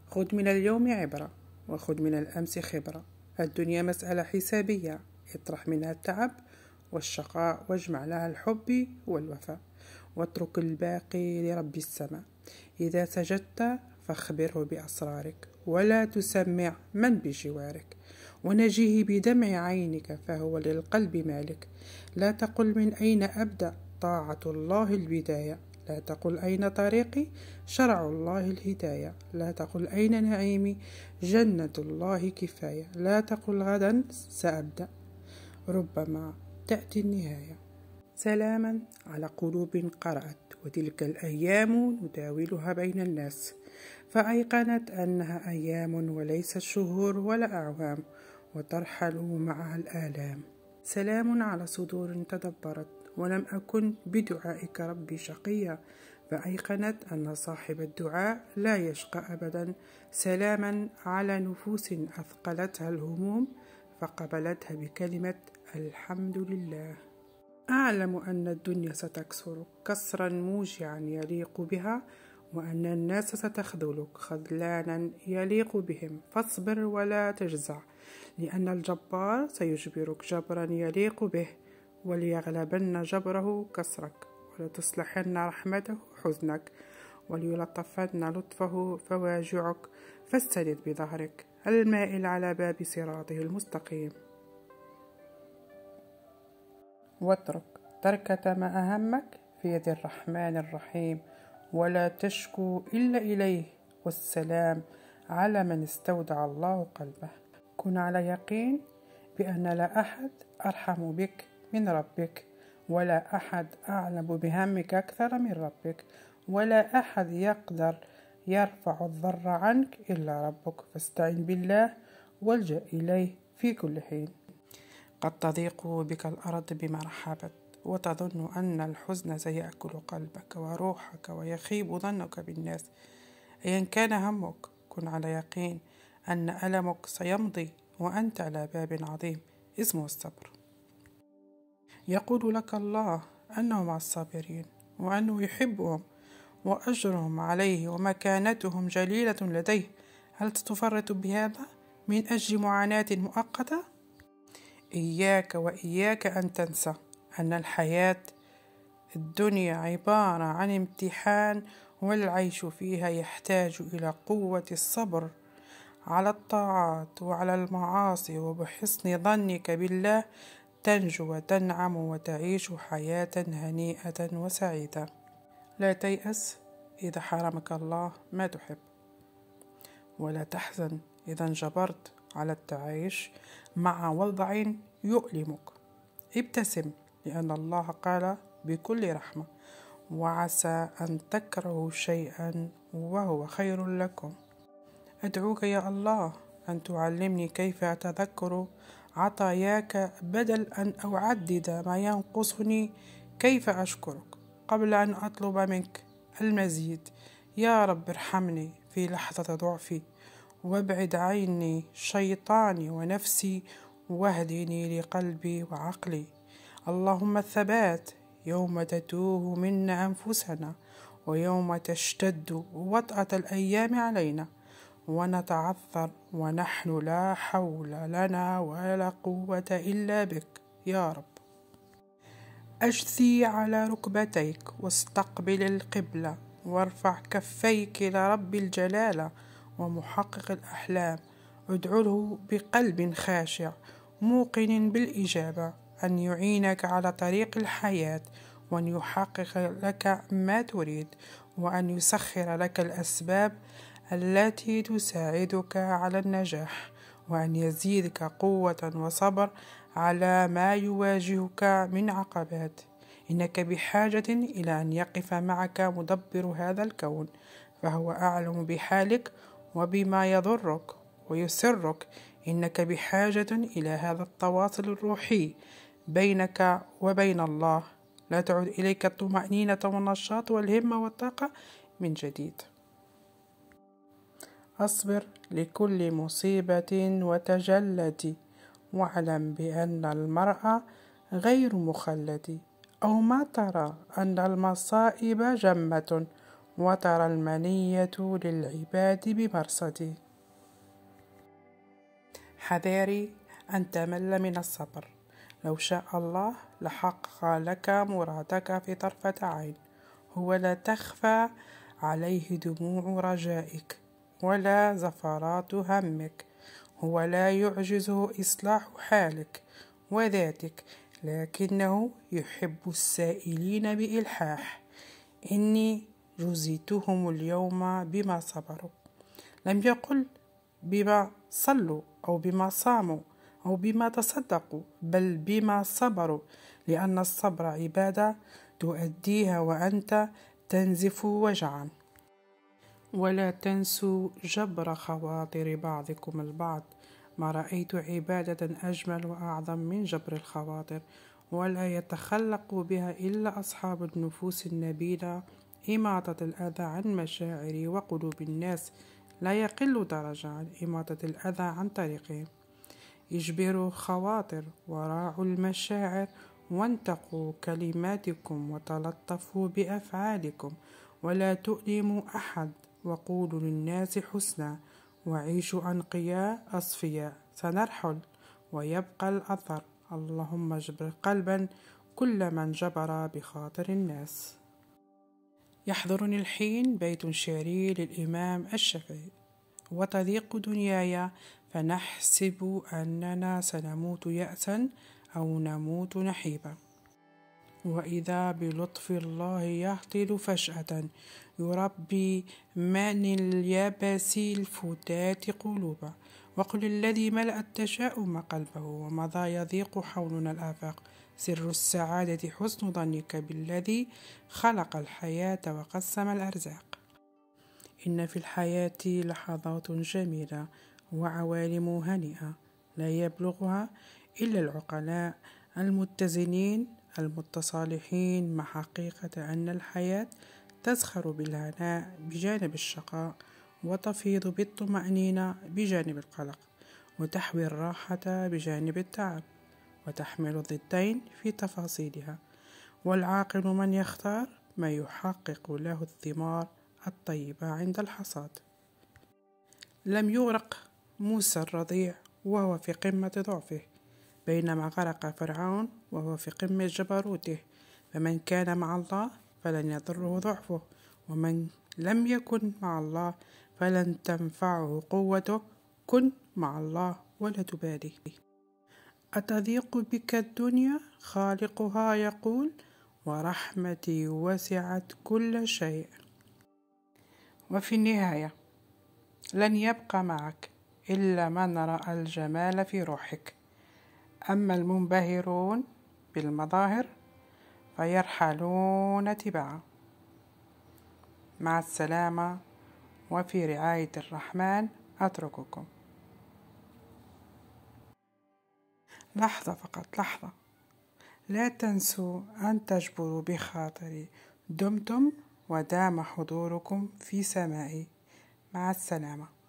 خذ من اليوم عبرة وخذ من الأمس خبرة. الدنيا مسألة حسابية، اطرح منها التعب والشقاء واجمع لها الحب والوفاء، واترك الباقي لرب السماء. إذا سجدت فاخبره بأسرارك ولا تسمع من بجوارك، ونجيه بدمع عينك فهو للقلب مالك. لا تقل من أين أبدأ، طاعة الله البداية. لا تقل أين طريقي، شرع الله الهداية. لا تقل أين نعيمي، جنة الله كفاية. لا تقل غدا سأبدأ، ربما تأتي النهاية. سلاما على قلوب قرأت وتلك الأيام نداولها بين الناس، فأيقنت أنها أيام وليست شهور ولا أعوام، وترحل معها الآلام. سلام على صدور تدبرت ولم أكن بدعائك ربي شقيا، فأيقنت أن صاحب الدعاء لا يشقى أبدا. سلاما على نفوس أثقلتها الهموم فقبلتها بكلمة الحمد لله. أعلم أن الدنيا ستكسرك كسرا موجعا يليق بها، وأن الناس ستخذلك خذلانا يليق بهم، فاصبر ولا تجزع، لأن الجبار سيجبرك جبرا يليق به، وليغلبن جبره كسرك، ولتصلحن رحمته حزنك، وليلطفن لطفه فواجعك، فاستند بظهرك المائل على باب صراطه المستقيم. واترك تركة ما أهمك في يد الرحمن الرحيم، ولا تشكو إلا إليه، والسلام على من استودع الله قلبه. كن على يقين بأن لا أحد أرحم بك من ربك، ولا أحد أعلم بهمك أكثر من ربك، ولا أحد يقدر يرفع الضر عنك إلا ربك، فاستعن بالله والجأ إليه في كل حين. قد تضيق بك الأرض بما رحبت، وتظن أن الحزن سيأكل قلبك وروحك، ويخيب ظنك بالناس. أيا كان همك كن على يقين أن ألمك سيمضي، وأنت على باب عظيم اسمه الصبر. يقول لك الله أنه مع الصابرين، وأنه يحبهم، وأجرهم عليه ومكانتهم جليلة لديه. هل تفرط بهذا من أجل معاناة مؤقتة؟ إياك وإياك أن تنسى أن الحياة الدنيا عبارة عن امتحان، والعيش فيها يحتاج إلى قوة الصبر على الطاعات وعلى المعاصي، وبحسن ظنك بالله تنجو وتنعم وتعيش حياة هنيئة وسعيدة. لا تيأس إذا حرمك الله ما تحب، ولا تحزن إذا انجبرت على التعايش مع وضع يؤلمك. ابتسم لأن الله قال بكل رحمة: وعسى أن تكرهوا شيئا وهو خير لكم. أدعوك يا الله أن تعلمني كيف أتذكر عطاياك بدل أن أعدد ما ينقصني، كيف أشكرك قبل أن أطلب منك المزيد. يا رب ارحمني في لحظة ضعفي، وابعد عني شيطاني ونفسي، واهدني لقلبي وعقلي. اللهم الثبات يوم تتوه منا أنفسنا، ويوم تشتد وطأة الأيام علينا، ونتعثر ونحن لا حول لنا ولا قوة إلا بك يا رب. أجثي على ركبتيك واستقبل القبلة، وارفع كفيك لرب الجلالة ومحقق الأحلام. ادعو له بقلب خاشع موقن بالإجابة أن يعينك على طريق الحياة، وأن يحقق لك ما تريد، وأن يسخر لك الأسباب التي تساعدك على النجاح، وأن يزيدك قوة وصبر على ما يواجهك من عقبات. إنك بحاجة إلى أن يقف معك مدبر هذا الكون، فهو أعلم بحالك وبما يضرك ويسرك. إنك بحاجة إلى هذا التواصل الروحي بينك وبين الله. لا تعد إليك الطمأنينة والنشاط والهمة والطاقة من جديد. أصبر لكل مصيبة وتجلد، واعلم بأن المرء غير مخلد. أو ما ترى أن المصائب جمة، وترى المنية للعباد بمرصدي. حذاري أن تمل من الصبر، لو شاء الله لحقق لك مرادك في طرفة عين. هو لا تخفى عليه دموع رجائك ولا زفرات همك، هو لا يعجزه إصلاح حالك وذاتك، لكنه يحب السائلين بإلحاح. إني جزيتهم اليوم بما صبروا. لم يقل بما صلوا أو بما صاموا أو بما تصدقوا، بل بما صبروا، لأن الصبر عبادة تؤديها وأنت تنزف وجعا. ولا تنسوا جبر خواطر بعضكم البعض. ما رأيت عبادة أجمل وأعظم من جبر الخواطر، ولا يتخلق بها إلا أصحاب النفوس النبيلة. إماطة الأذى عن مشاعر وقلوب الناس لا يقل درجة عن إماطة الأذى عن طريقهم. اجبروا الخواطر وراعوا المشاعر، وانتقوا كلماتكم وتلطفوا بأفعالكم، ولا تؤلموا أحد، وقولوا للناس حسنا، وعيشوا أنقياء أصفياء. سنرحل ويبقى الأثر. اللهم اجبر قلبا كل من جبر بخاطر الناس. يحضرني الحين بيت شعري للإمام الشافعي: وتضيق دنياي فنحسب أننا سنموت يأسا أو نموت نحيبا، وإذا بلطف الله يهطل فجأة يربي من اليابس الفتات قلوبا. وقل الذي ملأ التشاؤم قلبه ومضى يضيق حولنا الآفاق: سر السعادة حسن ظنك بالذي خلق الحياة وقسم الأرزاق. إن في الحياة لحظات جميلة وعوالم هنيئة لا يبلغها إلا العقلاء المتزنين المتصالحين مع حقيقة أن الحياة تزخر بالهناء بجانب الشقاء، وتفيض بالطمأنينة بجانب القلق، وتحوي الراحة بجانب التعب، وتحمل الضدين في تفاصيلها. والعاقل من يختار ما يحقق له الثمار الطيبة عند الحصاد. لم يغرق موسى الرضيع وهو في قمة ضعفه، بينما غرق فرعون وهو في قمة جبروته. فمن كان مع الله فلن يضره ضعفه، ومن لم يكن مع الله فلن تنفعه قوته. كن مع الله ولا تبالي. أتضيق بك الدنيا؟ خالقها يقول: ورحمتي وسعت كل شيء. وفي النهاية لن يبقى معك إلا من رأى الجمال في روحك، أما المنبهرون بالمظاهر فيرحلون تبعا. مع السلامة، وفي رعاية الرحمن أترككم. لحظة فقط، لحظة، لا تنسوا أن تجبروا بخاطري. دمتم ودام حضوركم في سمائي. مع السلامة.